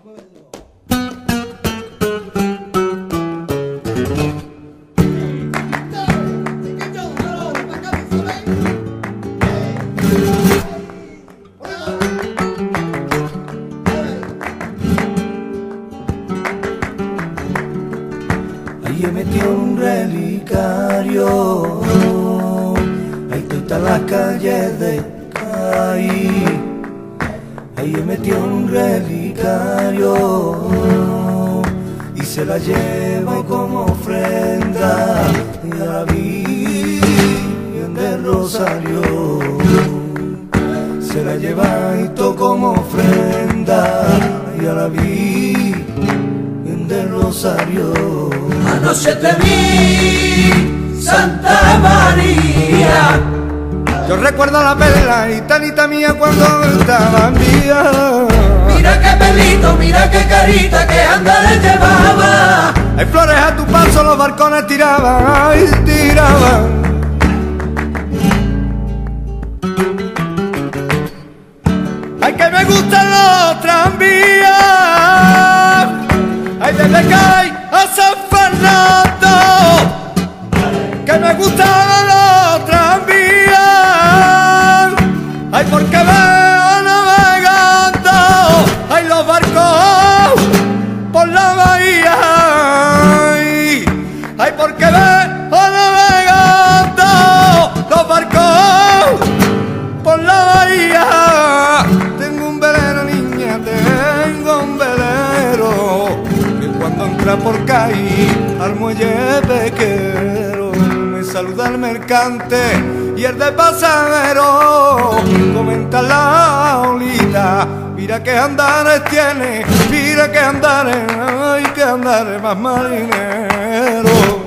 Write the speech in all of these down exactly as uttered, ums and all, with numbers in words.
Ahí he metido un relicario, ahí está la calle de Cádiz. Ahí he metido un relicario y se la llevo como ofrenda a la Virgen del Rosario. Se la lleva y todo como ofrenda y a la Virgen del Rosario. Anoche te vi, Santa María. Yo recuerdo la perla gitanita mía cuando estaba mía. Mira qué pelito, mira qué carita que anda le llevaba. Hay flores a tu paso, los balcones tiraban, ay, tiraban. Ay, que me gustan los tranvías. Ay, desde Cádiz a San Fernando, que me gustan los tranvías. Ay, porque veo navegando, ay, los barcos por la bahía. Ay, ay, porque veo navegando los barcos por la bahía. Tengo un velero, niña, tengo un velero, que cuando entra por Cádiz al muelle pesquero me saluda el mercante y el de pasajero comenta la olita. Mira que andares tiene, mira que andares, ay, que andares más marinero.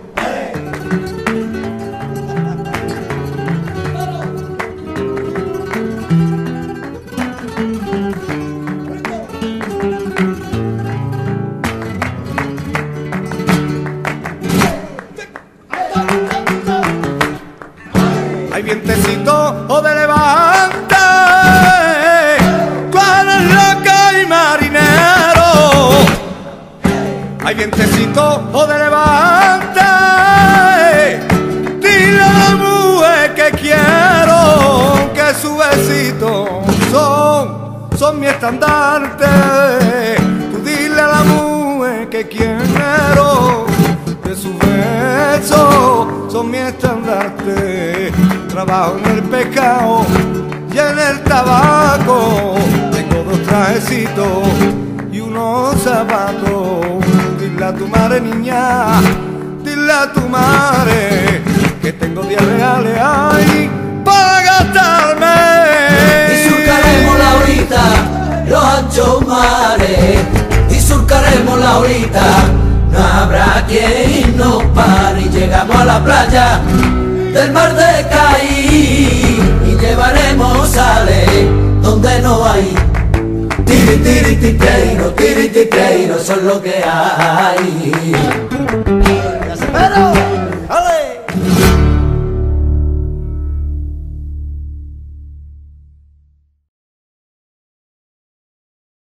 Hay vientecito o de levante, tú eres loca y marinero. Hay vientecito o de levante, dile a la mujer que quiero, que sus besitos son, son mi estandarte. Tú dile a la mujer que quiero, que sus besos son mi estandarte. Trabajo en el pescado y en el tabaco, tengo dos trajecitos y unos zapatos. Dile a tu madre, niña, dile a tu madre que tengo diez reales ahí para gastarme. Y surcaremos la horita, los anchos mares. Y surcaremos la horita, no habrá quien nos pare. Y llegamos a la playa del mar de Cádiz y llevaremos sales donde no hay. Tiri, tiri, titeiro, tiri, titeiro, eso es lo que hay.